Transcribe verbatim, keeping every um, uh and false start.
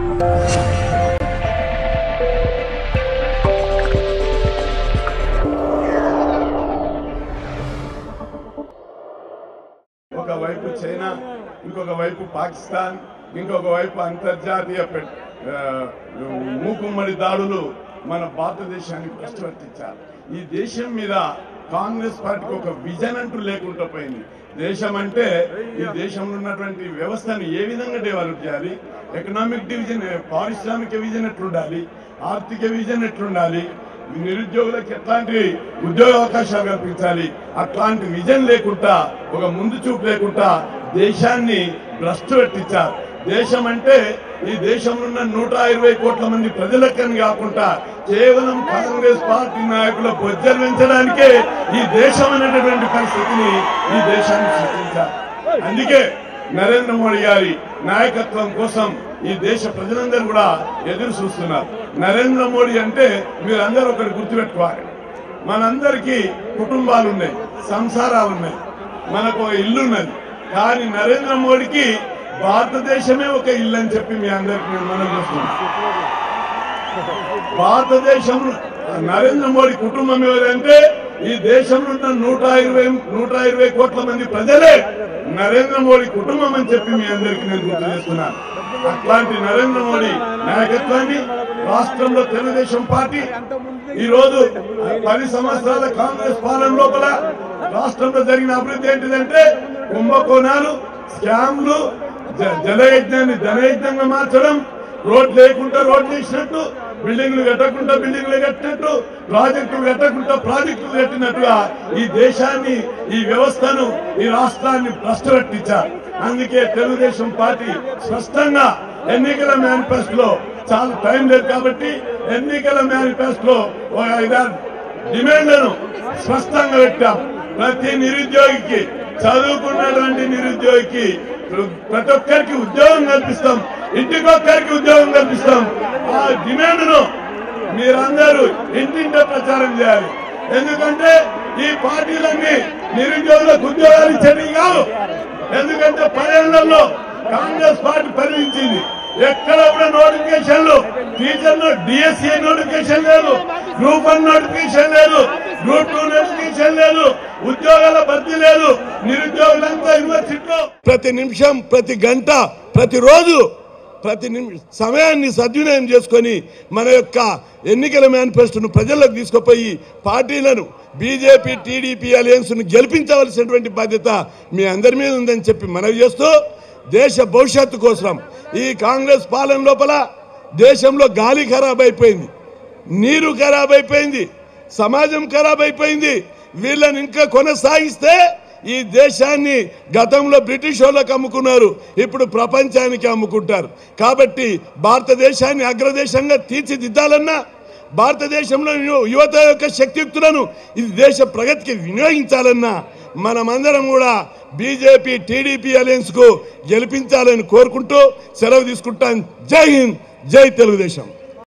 ఒక వైపు చైనా, ఇంకొక వైపు పాకిస్తాన్, ఇంకొక వైపు అంతర్జాతీయ మూకుమ్మడి దాడులు మన భారతదేశాన్ని ప్రశ్నవర్తించారు. ఈ దేశం మీద కాంగ్రెస్ పార్టీకి ఒక విజన్ అంటూ లేకుండా పోయింది. దేశం అంటే ఈ దేశంలో ఉన్నటువంటి వ్యవస్థను ఏ విధంగా డెవలప్ చేయాలి, ఎకనామిక్ డివిజన్, పారిశ్రామిక విజన్ ఎట్లుండాలి, ఆర్థిక విజన్ ఎట్లుండాలి, నిరుద్యోగులకు ఎట్లాంటి ఉద్యోగ అవకాశాలు కల్పించాలి, అట్లాంటి విజన్ లేకుండా, ఒక ముందు చూపు లేకుండా దేశాన్ని భ్రష్టు పెట్టించారు. దేశం అంటే ఈ దేశంలో ఉన్న నూట ఇరవై కోట్ల మంది ప్రజలకని కాకుండా కేవలం కాంగ్రెస్ పార్టీ నాయకుల బొజ్జలు పెంచడానికే ఈ దేశం అనేటటువంటి పరిస్థితిని ఈ దేశాన్ని సృష్టించారు. అందుకే నరేంద్ర మోడీ గారి నాయకత్వం కోసం ఈ దేశ ప్రజలందరూ కూడా ఎదురు చూస్తున్నారు. నరేంద్ర మోడీ అంటే మీరందరూ ఒకటి గుర్తుపెట్టుకోవాలి, మనందరికీ కుటుంబాలు ఉన్నాయి, సంసారాలు ఉన్నాయి, మనకు ఒక ఇల్లు ఉన్నది. కానీ నరేంద్ర మోడీకి భారతదేశమే ఒక ఇల్లు అని చెప్పి మీ అందరికి నేను మనం చేస్తున్నాను. భారతదేశం నరేంద్ర మోడీ కుటుంబం ఎవరంటే ఈ దేశంలో ఉన్న నూట ఇరవై నూట ఇరవై కోట్ల మంది ప్రజలే నరేంద్ర మోడీ కుటుంబం అని చెప్పి మీ అందరికి నేను గుర్తు చేస్తున్నాను. అట్లాంటి నరేంద్ర మోడీ నాయకత్వాన్ని రాష్ట్రంలో తెలుగుదేశం పార్టీ ఈ రోజు పది సంవత్సరాల కాంగ్రెస్ పాలన లోపల రాష్ట్రంలో జరిగిన అభివృద్ధి ఏంటిదంటే కుంభకోణాలు, స్కామ్లు, జలయజ్ఞాన్ని ధనయజ్ఞంగా మార్చడం, రోడ్ లేకుండా రోడ్లు వేసినట్టు, బిల్డింగ్లు కట్టకుండా బిల్డింగ్లు కట్టినట్టు, ప్రాజెక్టులు కట్టకుండా ప్రాజెక్టులు కట్టినట్టుగా ఈ దేశాన్ని, ఈ వ్యవస్థను, ఈ రాష్ట్రాన్ని భ్రష్టు పట్టించారు. అందుకే తెలుగుదేశం పార్టీ స్పష్టంగా ఎన్నికల మేనిఫెస్టోలో, చాలా టైం లేదు కాబట్టి ఎన్నికల మేనిఫెస్టోలో ఒక ఐదారు డిమాండ్లను స్పష్టంగా పెట్టాం. ప్రతి నిరుద్యోగికి, చదువుకున్నటువంటి నిరుద్యోగికి ప్రతి ఒక్కరికి ఉద్యోగం కల్పిస్తాం, ఇంటికొక్కరికి ఉద్యోగం కల్పిస్తాం. ఆ డిమాండ్ ను మీరందరూ ఇంటింటే ప్రచారం చేయాలి. ఎందుకంటే ఈ పార్టీలన్నీ నిరుద్యోగులకు ఉద్యోగాలు ఇచ్చేది కాదు. ఎందుకంటే పదేళ్లలో కాంగ్రెస్ పార్టీ పరిమించింది. ఎక్కడ కూడా నోటిఫికేషన్లు, టీచర్లు డిఎస్సీ నోటిఫికేషన్ లేదు, గ్రూప్ వన్ నోటిఫికేషన్ లేదు, గ్రూప్ టూ నోటిఫికేషన్ లేదు, ఉద్యోగాల భర్తీ లేదు. నిరుద్యోగులంతా యూనివర్సిటీలో ప్రతి నిమిషం, ప్రతి గంట, ప్రతిరోజు, ప్రతి సమయాన్ని సద్వినియోగం చేసుకొని మన యొక్క ఎన్నికల మేనిఫెస్టోను ప్రజల్లోకి తీసుకుపోయి పార్టీలను, బీజేపీ టీడీపీ అలయన్స్ ను గెలిపించవలసినటువంటి బాధ్యత మీ అందరి మీద ఉందని చెప్పి మనవి చేస్తూ, దేశ భవిష్యత్తు కోసం ఈ కాంగ్రెస్ పాలన లోపల దేశంలో గాలి ఖరాబ్ అయిపోయింది, నీరు ఖరాబ్ అయిపోయింది, సమాజం ఖరాబ్ అయిపోయింది. వీళ్ళని ఇంకా కొనసాగిస్తే ఈ దేశాన్ని గతంలో బ్రిటిష్ వాళ్ళకి అమ్ముకున్నారు, ఇప్పుడు ప్రపంచానికి అమ్ముకుంటారు. కాబట్టి భారతదేశాన్ని అగ్రదేశంగా తీర్చిదిద్దాలన్నా, భారతదేశంలో యువత యొక్క శక్తియుక్తులను ఇది దేశ ప్రగతికి వినియోగించాలన్నా మనమందరం కూడా బీజేపీ టీడీపీ అలయన్స్ కు గెలిపించాలని కోరుకుంటూ సెలవు తీసుకుంటాం. జై హింద్, జై తెలుగుదేశం.